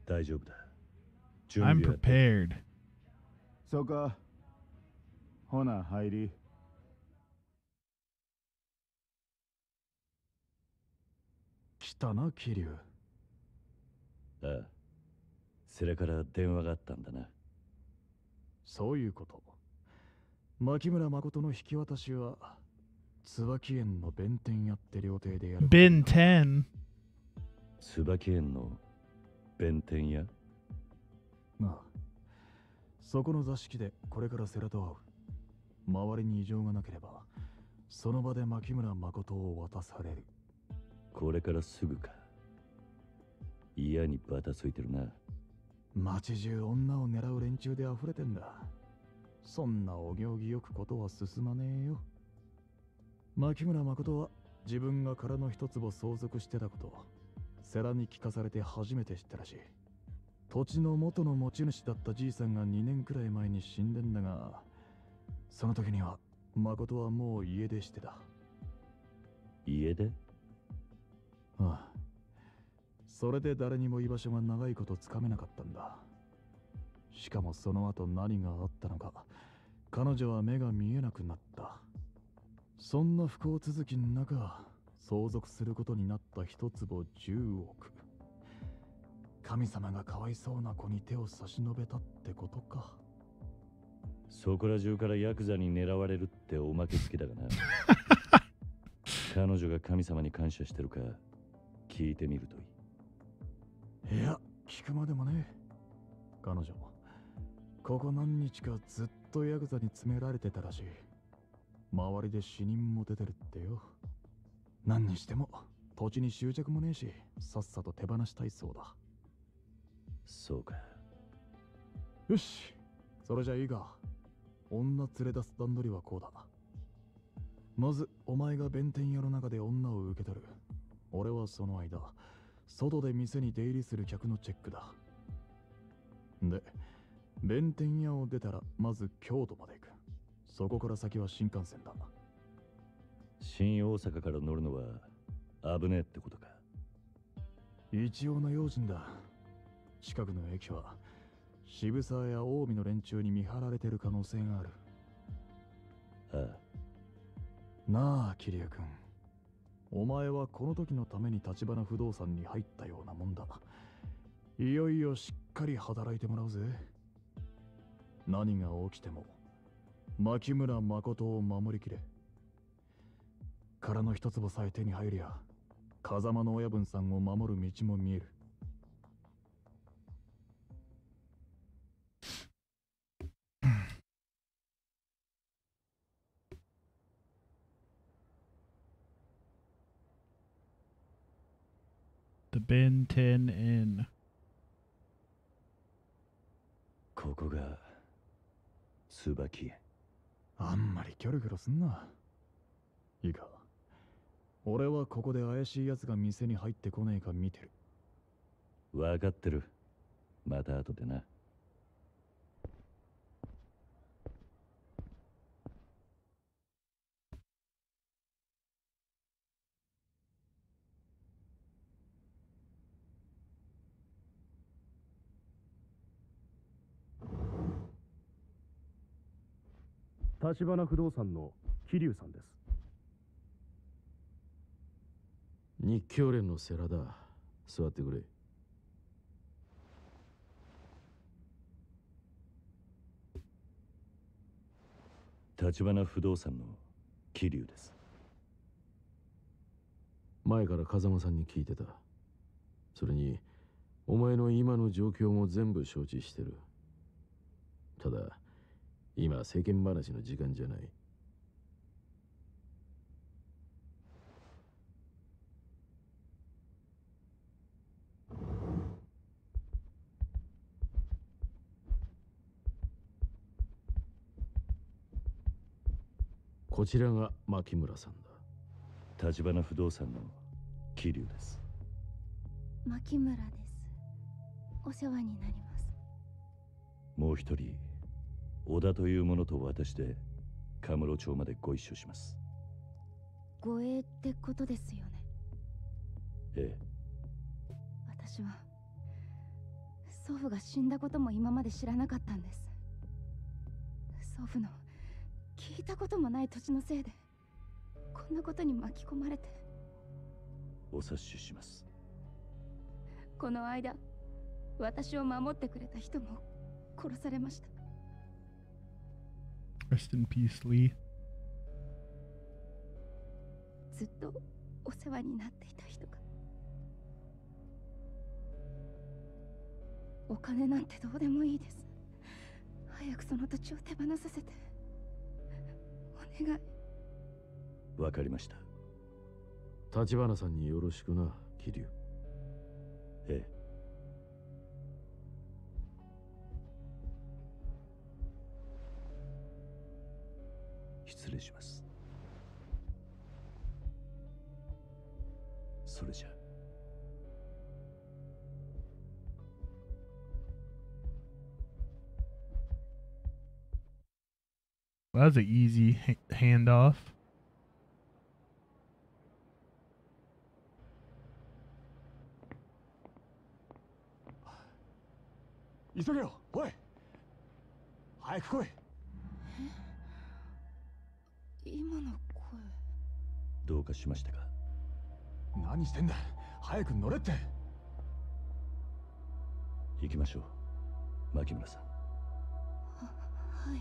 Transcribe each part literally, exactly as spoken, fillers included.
大丈夫だ。準 I'm 備は prepared. そうか。ほな、入り。来たな、桐生。 ああ。それから電話があったんだな。 そういうこと。牧村誠の引き渡しは、椿園の弁天屋って料亭でやる。 Ben ten. 椿園の弁天屋。 ああ。そこの座敷でこれから世良と会う。周りに異常がなければ、その場で牧村誠を渡される。 これからすぐか。嫌にバタついてるな。 街中女を狙う連中で溢れてんだ。そんなお行儀よくことは進まねえよ。牧村誠は自分が殻の一坪相続してたこと、世良に聞かされて初めて知ったらしい。土地の元の持ち主だったじいさんがにねんくらい前に死んでんだが、その時には誠はもう家出してた。 家出？ ああ。それで誰にも居場所が長いことつかめなかったんだ。しかもその後何があったのか、彼女は目が見えなくなった。そんな不幸続きの中、相続することになった一坪じゅうおく。神様がかわいそうな子に手を差し伸べたってことか。 そこら中からヤクザに狙われるっておまけつきだがな。彼女が神様に感謝してるか聞いてみるといい。 いや、聞くまでもね。彼女、ここ何日かずっとヤクザに詰められてたらしい。周りで死人も出てるってよ。何にしても土地に執着もねえし、さっさと手放したいそうだ。 そうか。 よし、それじゃいいか。女連れ出す段取りはこうだ。まずお前が弁天屋の中で女を受け取る。俺はその間外で店に出入りする客のチェックだ。で、弁天屋を出たらまず京都まで行く。そこから先は新幹線だ。 新大阪から乗るのは危ねえってことか。 一応の用心だ。近くの駅は渋沢や近江の連中に見張られてる可能性がある。 ああ。 なあ、桐生君。お前はこの時のために立花不動産に入ったようなもんだ。いよいよしっかり働いてもらうぜ。何が起きても牧村誠を守りきれ。殻の一坪さえ手に入りゃ、風間の親分さんを守る道も見える。 The Ben ten Inn. ここが椿園。 あんまりキョロキョロすんな。いいか。俺はここで怪しい奴が店に入ってこねえか見てる。 わかってる。また後でな。 立花不動産の桐生さんです。 日教連の世良だ。座ってくれ。 立花不動産の桐生です。 前から風間さんに聞いてた。それにお前の今の状況も全部承知してる。ただ今世間話の時間じゃない。こちらが牧村さんだ。 立花不動産の桐生です。 牧村です。お世話になります。 もう一人小田という者と私でカムロ町までご一緒します。 護衛ってことですよね。 ええ。 私は祖父が死んだことも今まで知らなかったんです。祖父の聞いたこともない土地のせいでこんなことに巻き込まれて。 お察しします。 この間私を守ってくれた人も殺されました。 Rest in peace, Lee. ずっとお世話になっていた人が。お金なんてどうでもいいです。早くその土地を手放させてお願い。 わかりました。 立花さんによろしくな、桐生。 ええ。失礼します。それじゃ。 Well, that was an easy ha handoff. 急げよ、おい。早く来い。 今の声。 どうかしましたか？ 何してんだ。早く乗れって。 行きましょう、牧村さん。 は、はい。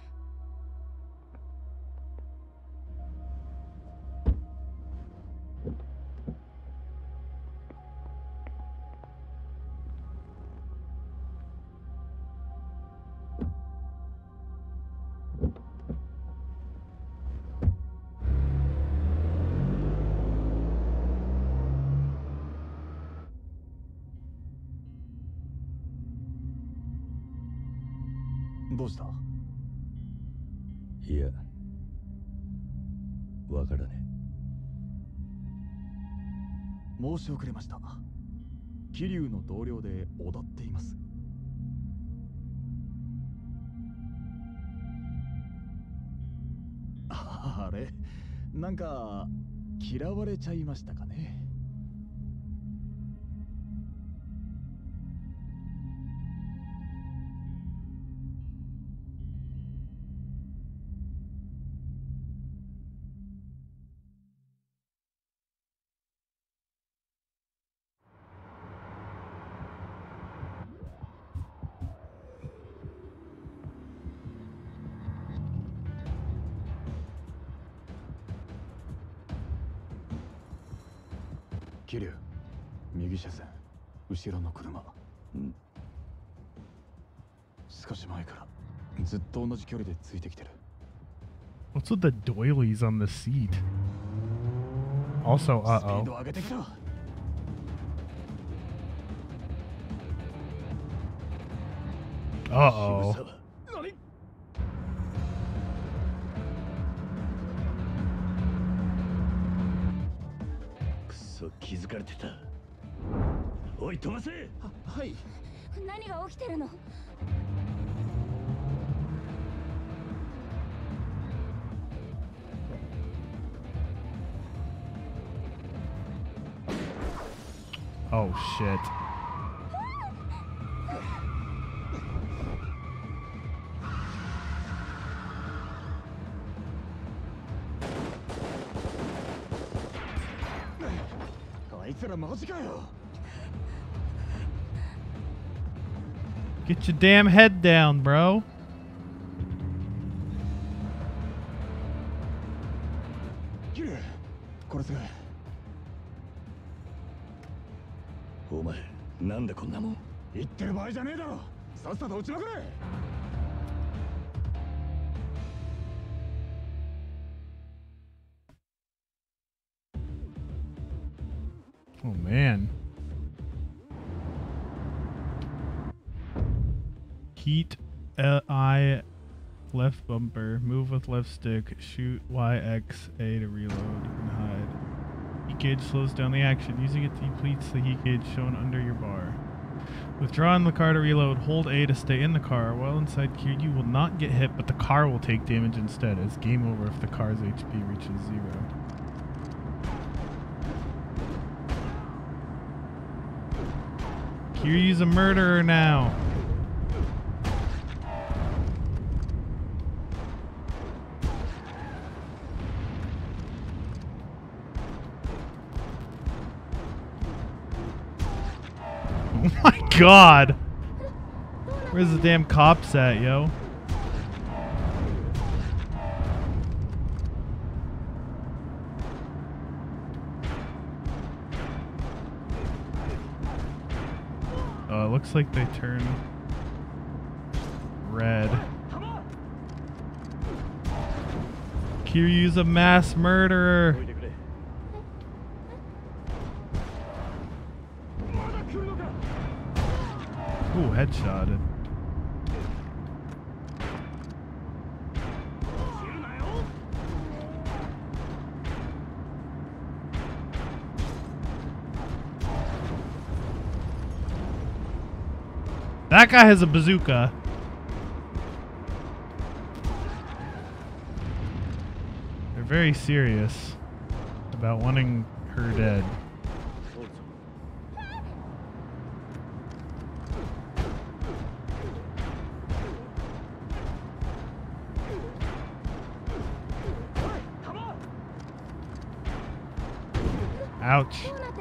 どうした？ いや、わからねえ。申し遅れました。桐生の同僚で小田っています。あれ、なんか嫌われちゃいましたかね。桐生、右車線、後ろの車。 うん。 少し前からずっと同じ距離でついてきてる。 What's with the doilies on the seat? Also, スピー uh ド上げてきた。 oh. Uh oh. 何？ くそ、気づかれてた。おい、飛ばせ！ は、はい。 何が起きてるの ？Oh shit. あいつらマジかよ。 Get your damn head down, bro. 桐生、これすぐ。 お前、なんでこんなもん。 言ってる場合じゃねえだろ。さっさと撃ちまくれ。 Oh man. Heat L I left bumper. Move with left stick. Shoot Y X A to reload and hide. Heat gauge slows down the action. Using it depletes the heat gauge shown under your bar. Withdraw in the car to reload. Hold A to stay in the car. While inside here, you will not get hit, but the car will take damage instead. It's game over if the car's H P reaches zero. Q Kiryu's a murderer now. Oh my god! Where's the damn cops at, yo? Oh, it looks like they turn red. Kiryu's a mass murderer. Ooh, headshotted. That guy has a bazooka. They're very serious about wanting her dead. Ouch.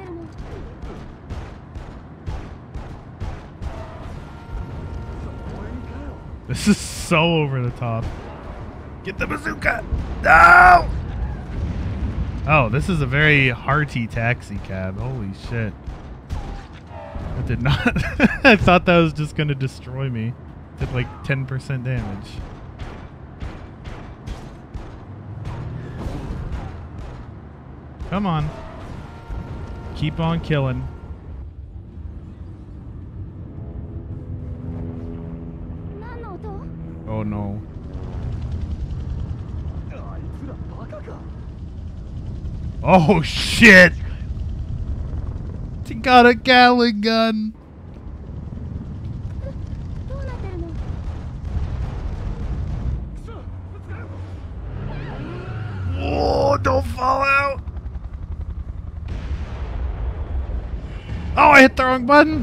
This is so over the top. Get the bazooka! No! Oh, this is a very hearty taxi cab. Holy shit. That did not... I thought that was just gonna destroy me. Did like ten percent damage. Come on. Keep on killing. Oh no. Oh shit! He got a Gatling gun! Oh, don't fall out! Oh, I hit the wrong button!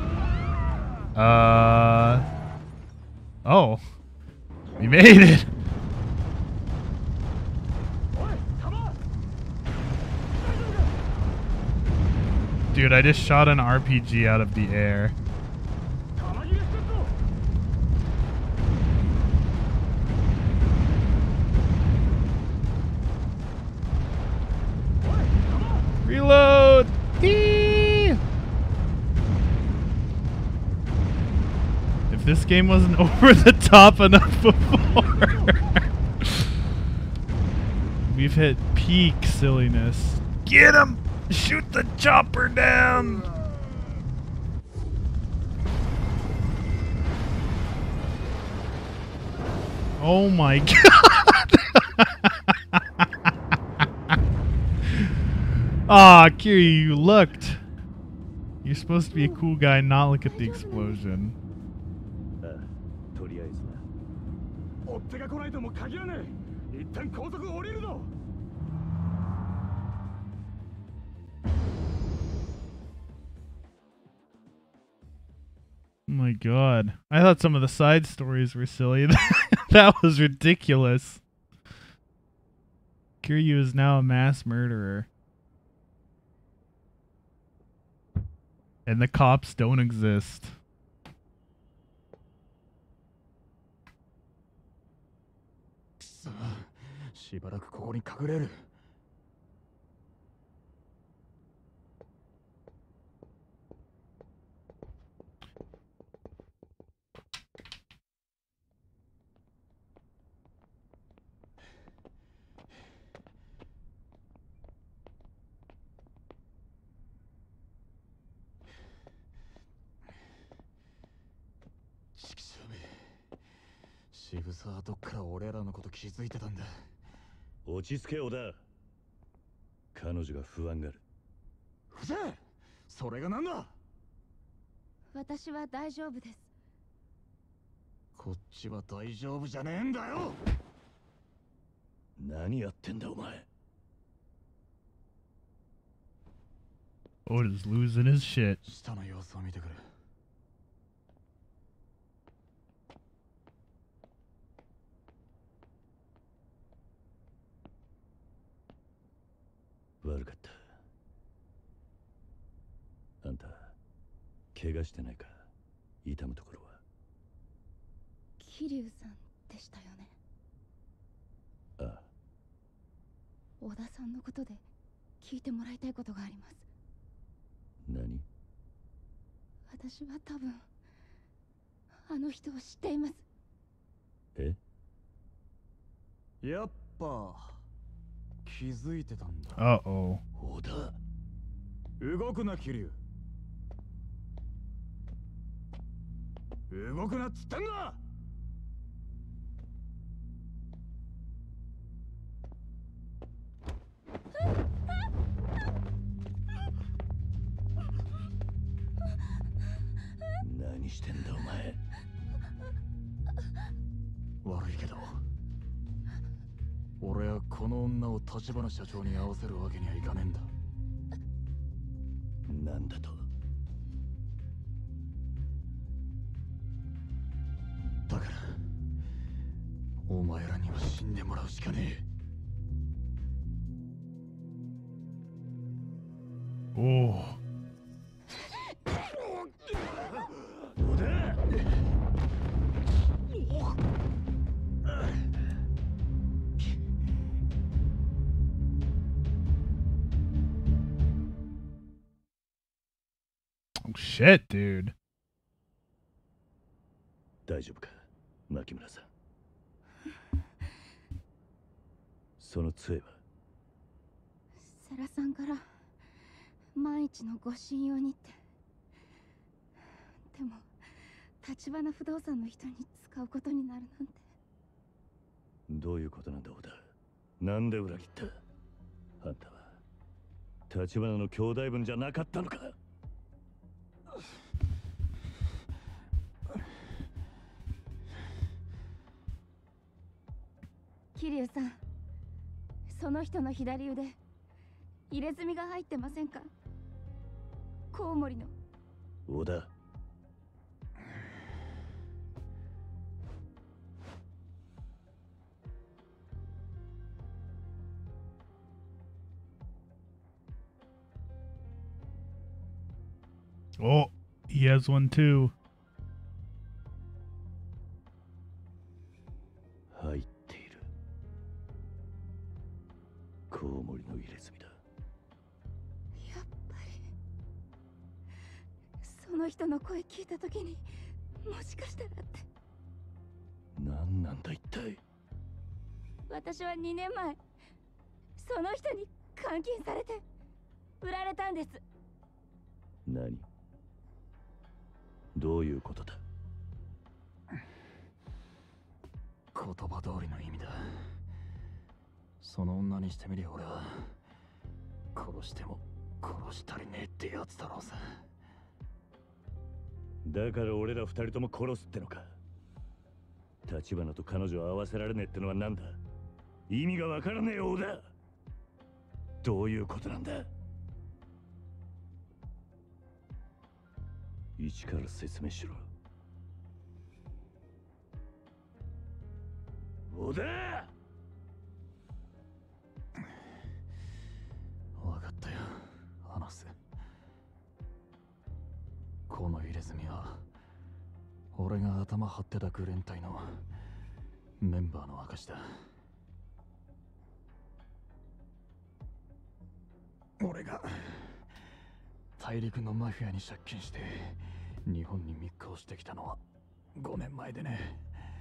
Uh... Oh. We made it! Dude, I just shot an R P G out of the air. Reload! Eee! If this game wasn't over the top enough before, we've hit peak silliness. Get him! Shoot the chopper down! Oh my god! Ah, Kiryu, you looked. You're supposed to be a cool guy, not look at the explosion. Oh my god. I thought some of the side stories were silly. That was ridiculous. Kiryu is now a mass murderer. And the cops don't exist. 渋沢はどっから俺らのこと気づいてたんだ。 落ち着けよだ。彼女が不安がる。 ふざけ！それがなんだ。 私は大丈夫です。 こっちは大丈夫じゃねえんだよ。 何やってんだお前。 Oda's losing his shit. 下の様子を見てくる。 怪我してないか？痛むところは。 桐生さんでしたよね。 ああ。 小田さんのことで聞いてもらいたいことがあります。 何？ 私は多分あの人を知っています。 え？ やっぱ気づいてたんだ。 Uh oh. 小田。 動くな桐生。動くなっつってんだ。 何してんだお前。 悪いけど俺はこの女を立花社長に合わせるわけにはいかねえんだ。 なんだと？ だからお前らには死んでもらうしかねえ。 Oh. Oh shit, dude. 大丈夫か、牧村さん。その杖は？ 世良さんから万一のご信用にって。でも立花不動産の人に使うことになるなんて。 どういうことなんだ小田。なんで裏切った？あんたは立花の兄弟分じゃなかったのか？ 桐生さん、その人の左腕入れ墨が入ってませんか？コウモリの。 小田。 Oh, he has one too. 入っている。コウモリの入れ墨だ。 やっぱりその人の声聞いたときに、もしかしたらって。 何なんだ一体。 私はにねんまえその人に監禁されて売られたんです。 何？どういうことだ？ 言葉通りの意味だ。その女にしてみりゃ俺は殺しても殺したりねえってやつだろうさ。 だから俺ら二人とも殺すってのか？立花と彼女を合わせられねえってのは何だ？意味がわからねえようだ。どういうことなんだ？一から説明しろ。小田！ 分かったよ、話す。この入れ墨は俺が頭張ってたグレン隊のメンバーの証だ。俺が大陸のマフィアに借金して日本に密航してきたのはごねんまえでね。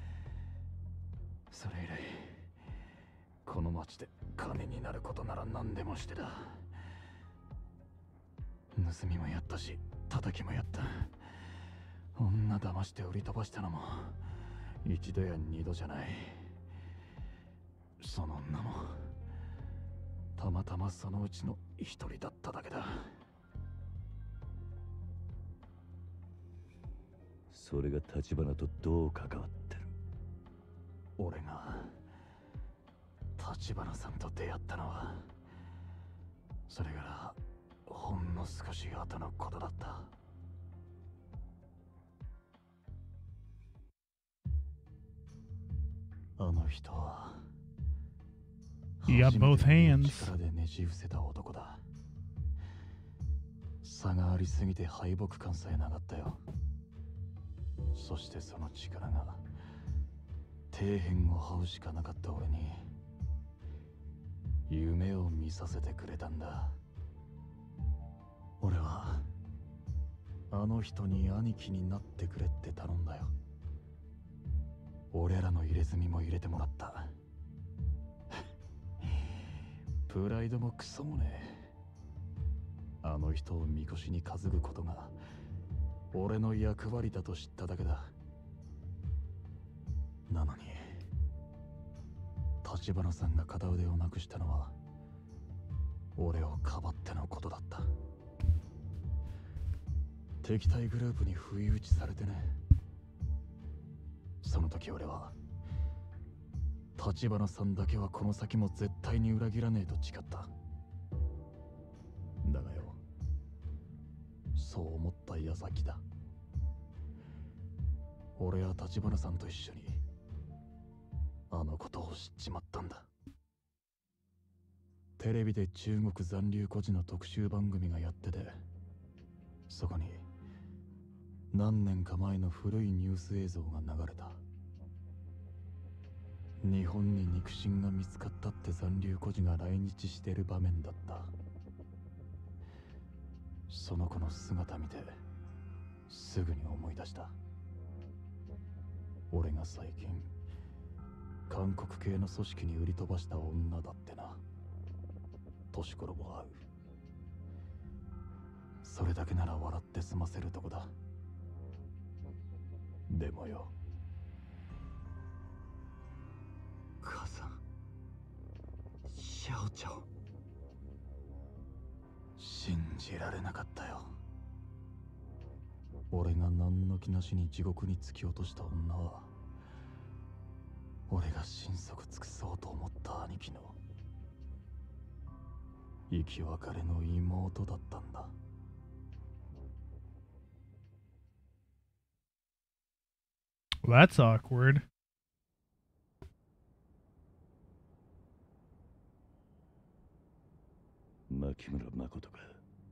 それ以来この町で金になることなら何でもしてた。盗みもやったし叩きもやった。女騙して売り飛ばしたのも一度や二度じゃない。その女もたまたまそのうちの一人だっただけだ。 それが立花とどう関わってる？ 俺が立花さんと出会ったのはそれからほんの少し後のことだった。あの人は You got both hands. 力でねじ伏せた男だ。 差がありすぎて敗北感さえなかったよ。そしてその力が底辺を這うしかなかった俺に夢を見させてくれたんだ。俺はあの人に兄貴になってくれって頼んだよ。俺らの入れ墨も入れてもらった。プライドもクソもねえ。あの人をみこしに担ぐことが俺の役割だと知っただけだ。なのに立花さんが片腕をなくしたのは俺をかばってのことだった。敵対グループに不意打ちされてね。その時俺は立花さんだけはこの先も絶対に裏切らねえと誓った。だがよ、そう思った矢先だ。俺は立花さんと一緒にあのことを知っちまったんだ。テレビで中国残留孤児の特集番組がやってて、そこに何年か前の古いニュース映像が流れた。日本に肉親が見つかったって残留孤児が来日してる場面だった。その子の姿見てすぐに思い出した。俺が最近韓国系の組織に売り飛ばした女だってな。年頃も合う。それだけなら笑って済ませるとこだ。でもよ、母さん、シャオちゃん、信じられなかったよ。俺が何の気なしに地獄に突き落とした女は俺が心底尽くそうと思った兄貴の生き別れの妹だったんだ。 That's awkward. 牧村誠か。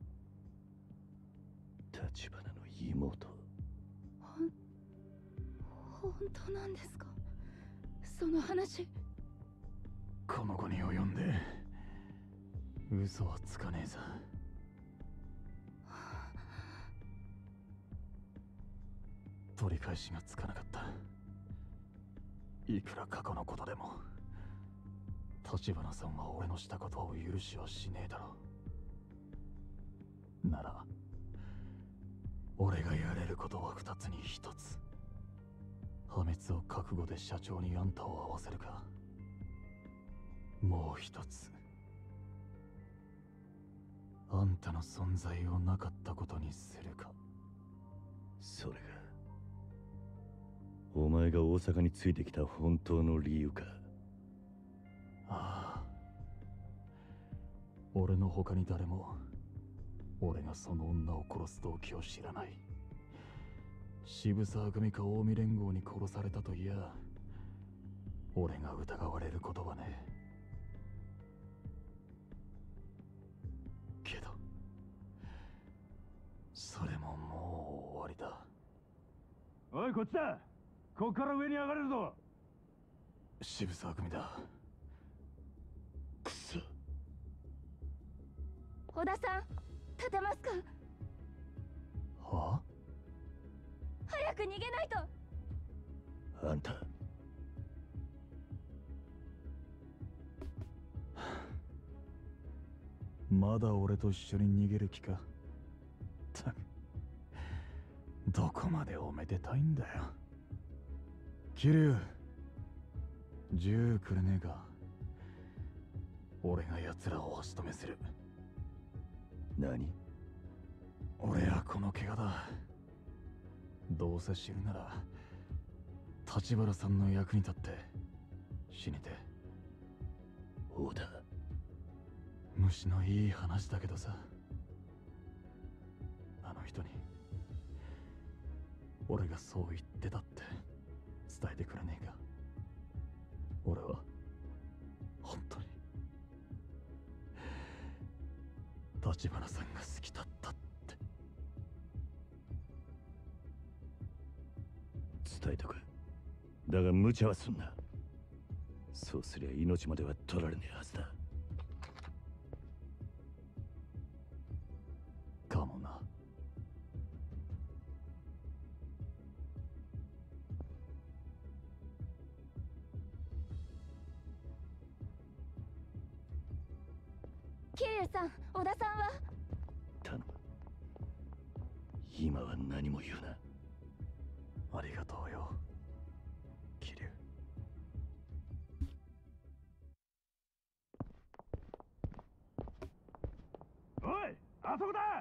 立花の妹。 ほん本当なんですか、その話。 この子に及んで嘘はつかねえさ。取り返しがつかなかった。いくら過去のことでも立花さんは俺のしたことを許しはしねえだろう。なら俺がやれることは二つに一つ。破滅を覚悟で社長にあんたを会わせるか、もう一つあんたの存在をなかったことにするか。 それがお前が大阪についてきた本当の理由か。 ああ、俺の他に誰も俺がその女を殺す動機を知らない。渋沢組か近江連合に殺されたといや俺が疑われることはね。けどそれももう終わりだ。 おい、こっちだ。こっから上に上がれるぞ。 渋沢組だ。 くそ。 小田さん、立てますか。 はあ、 早く逃げないと。 あんたまだ俺と一緒に逃げる気か。たくどこまでおめでたいんだよ。桐生、銃くれねえか。俺が奴らを足止めする。 何？ 俺はこの怪我だ。どうせ死ぬなら立花さんの役に立って死にて。 そうだ。 虫のいい話だけどさ、あの人に俺がそう言ってたって伝えてくれねえか。俺は本当に立花さんが好きだったって。 伝えとく。だが無茶はすんな。そうすりゃ命までは取られねえはずだ。 かもな。 桐生さん、小田さんは？ 頼む。今は何も言うな。 ありがとうよ、桐生。 おい、あそこだ。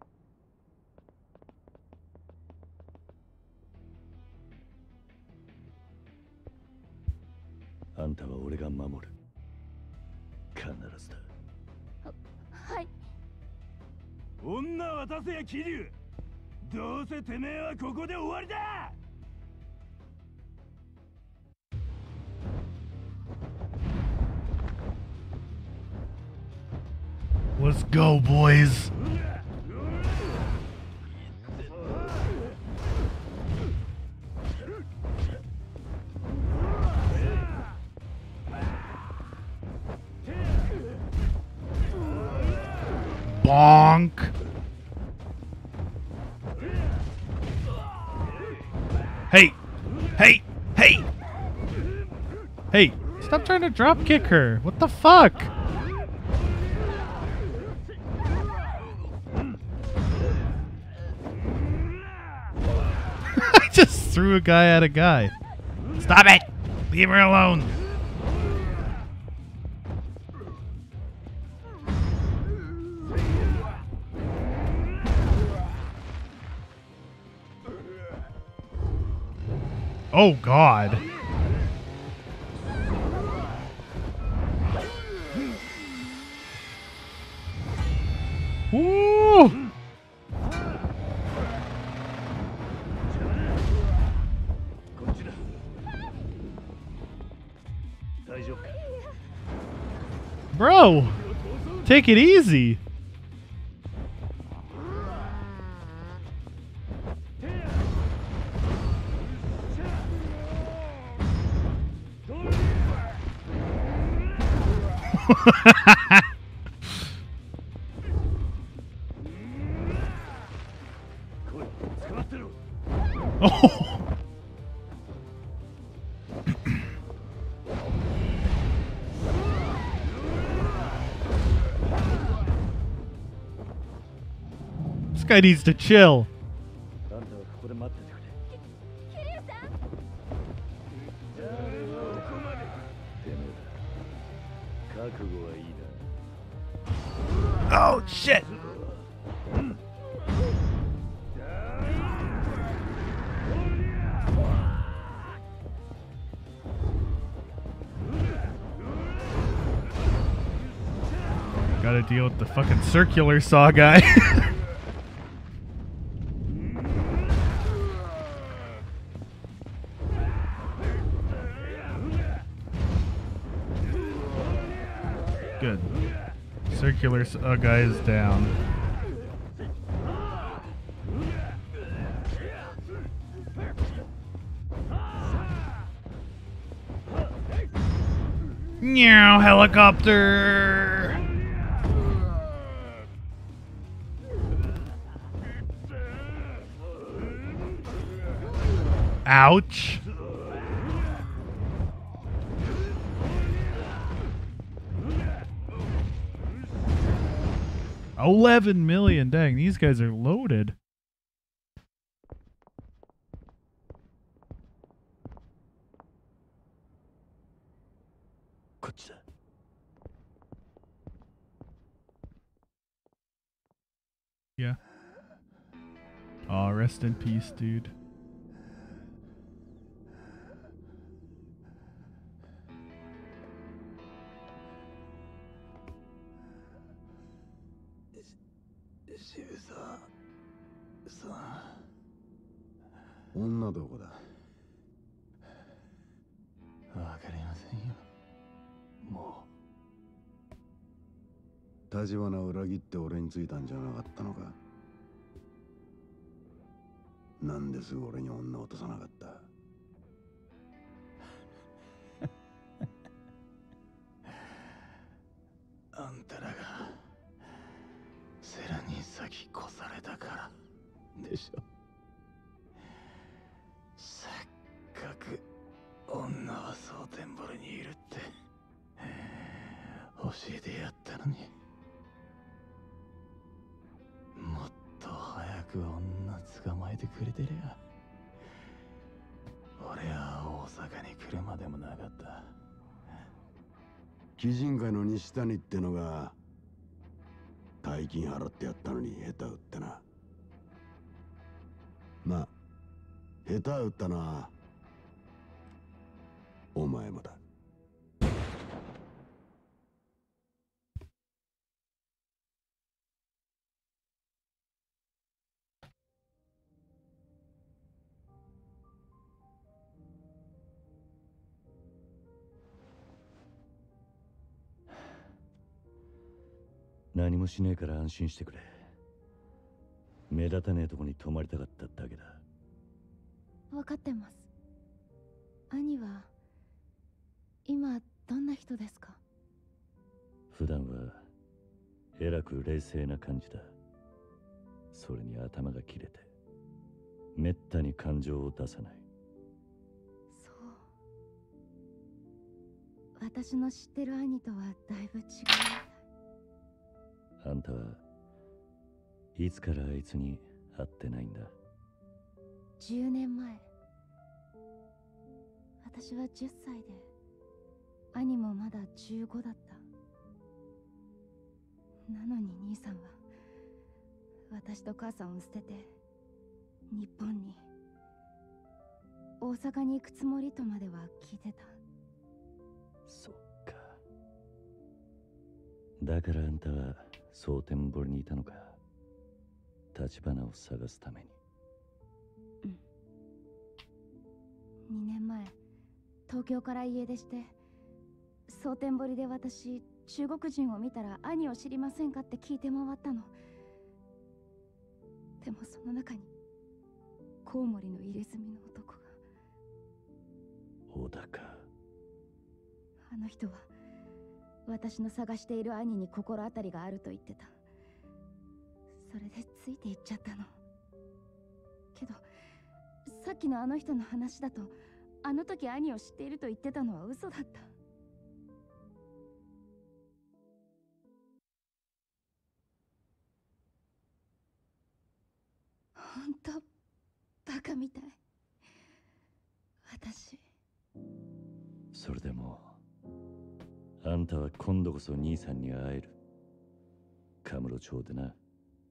あんたは俺が守る。必ずだ。 はい。 女渡せや桐生。どうせてめえはここで終わりだ。 Let's go, boys. Bonk. Hey, hey, hey, hey! Stop trying to drop kick her. What the fuck? I just threw a guy at a guy. Stop it! Leave her alone. Oh God. Woo! Bro, take it easy. Oh. This guy needs to chill. あんたはここで待っててくれ。 桐生さん。 ここまで。てめえだ。覚悟はいいな。 Oh shit. Gotta deal with the fucking circular saw guy. Good. Circular saw guy is down. Meow, helicopter. Ouch. Eleven million. Dang, these guys are loaded. Yeah. Aw, rest in peace, dude. Shibuyaさん。 女どこだ。 わかりませんよ。もう。立花を裏切って俺についたんじゃなかったのか。なんですぐ俺に女を落とさなかった。 でしょ。せっかく女は蒼天堀にいるって教えてやったのに、もっと早く女捕まえてくれてりゃ俺は大阪に来るまでもなかった。 鬼人会の西谷ってのが大金払ってやったのに下手打ってな。まあ下手打ったのはお前もだ。 何もしねえから安心してくれ。目立たねえとこに泊まりたかっただけだ。 分かってます。兄は今どんな人ですか？ 普段はえらく冷静な感じだ。それに頭が切れてめったに感情を出さない。 そう、私の知ってる兄とはだいぶ違う。 あんたはいつからあいつに会ってないんだ？ じゅうねんまえ、私はじゅっさいで兄もまだじゅうごだった。なのに兄さんは私と母さんを捨てて日本に、大阪に行くつもりとまでは聞いてた。 そっか。だからあんたは蒼天堀にいたのか。橘を探すために。 うん。にねんまえ、東京から家出して、蒼天堀で私、中国人を見たら兄を知りませんかって聞いて回ったの。でもその中に、コウモリの入れ墨の男が。 小高。 あの人は、私の探している兄に心当たりがあると言ってた。それでついていっちゃったの。けどさっきのあの人の話だと、あの時兄を知っていると言ってたのは嘘だった。ほんとバカみたい、私。 それでもあんたは今度こそ兄さんに会える。カムロ町でな。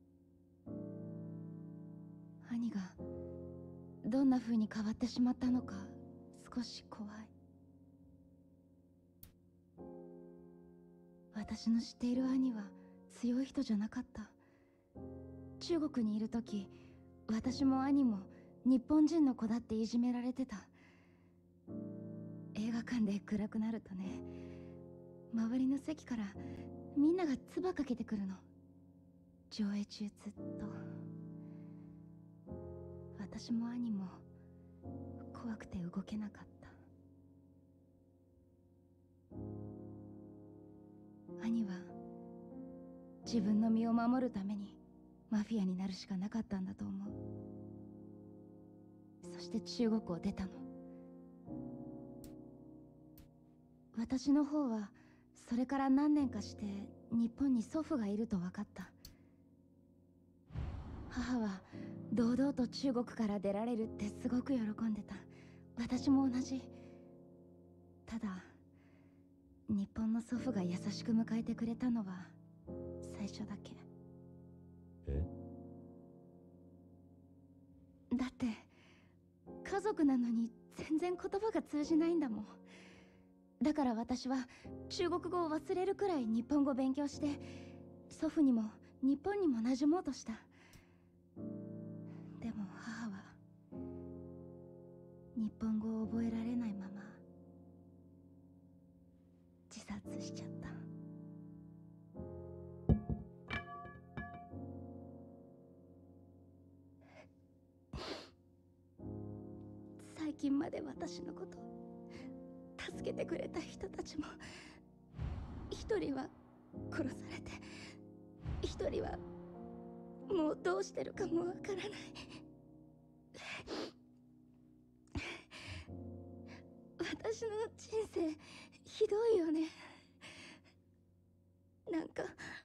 兄がどんな風に変わってしまったのか少し怖い。私の知っている兄は強い人じゃなかった。中国にいる時、私も兄も日本人の子だっていじめられてた。映画館で暗くなるとね、周りの席からみんなが唾かけてくるの。上映中ずっと。私も兄も怖くて動けなかった。兄は自分の身を守るためにマフィアになるしかなかったんだと思う。そして中国を出たの。私の方はそれから何年かして日本に祖父がいると分かった。母は堂々と中国から出られるってすごく喜んでた。私も同じ。ただ日本の祖父が優しく迎えてくれたのは最初だけ。 え？ だって家族なのに全然言葉が通じないんだもん。だから私は中国語を忘れるくらい日本語勉強して、祖父にも日本にも馴染もうとした。でも母は日本語を覚えられないまま自殺しちゃった。最近まで私のこと助けてくれた人たちも、一人は殺されて、一人はもうどうしてるかもわからない。私の人生ひどいよね。なんか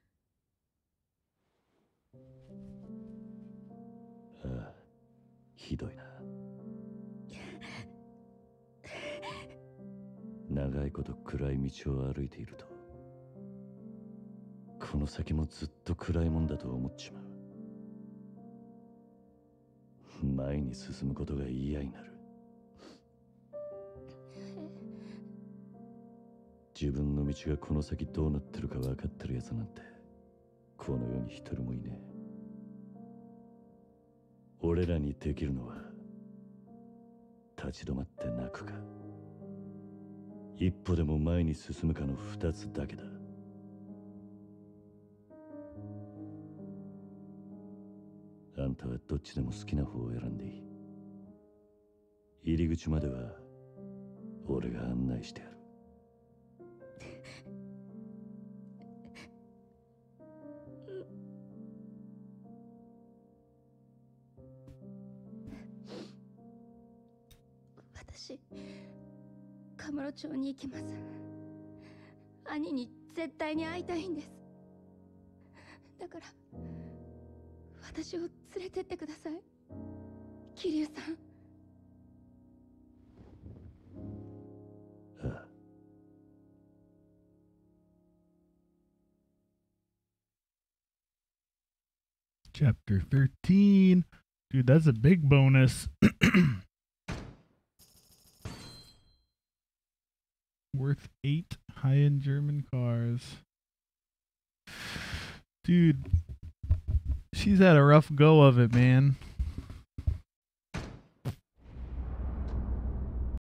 ああ、ひどいな。長いこと暗い道を歩いていると、この先もずっと暗いもんだと思っちまう。前に進むことが嫌になる。自分の道がこの先どうなってるか分かってるやつなんてこの世に一人もいねえ。俺らにできるのは立ち止まって泣くか、一歩でも前に進むかの二つだけだ。あんたはどっちでも好きな方を選んでいい。入り口までは俺が案内してやる。 私、カムロ町に行きます。兄に絶対に会いたいんです。だから私を連れてってください、桐生さん。 ああ。 Chapter thirteen. Dude, that's a big bonus. Worth eight high-end German cars. Dude, she's had a rough go of it, man.